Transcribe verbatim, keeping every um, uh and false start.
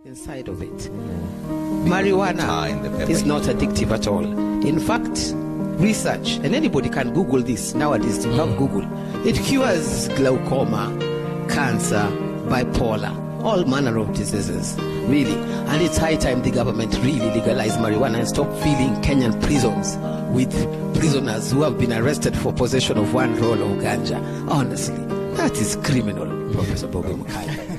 inside of it. Marijuana is not addictive at all. In fact, research, and anybody can Google this nowadays, you have Google, it cures glaucoma, cancer, bipolar, all manner of diseases, really. And it's high time the government really legalize marijuana and stop filling Kenyan prisons with prisoners who have been arrested for possession of one roll of ganja. Honestly, that is criminal, Professor Bobe Mukai.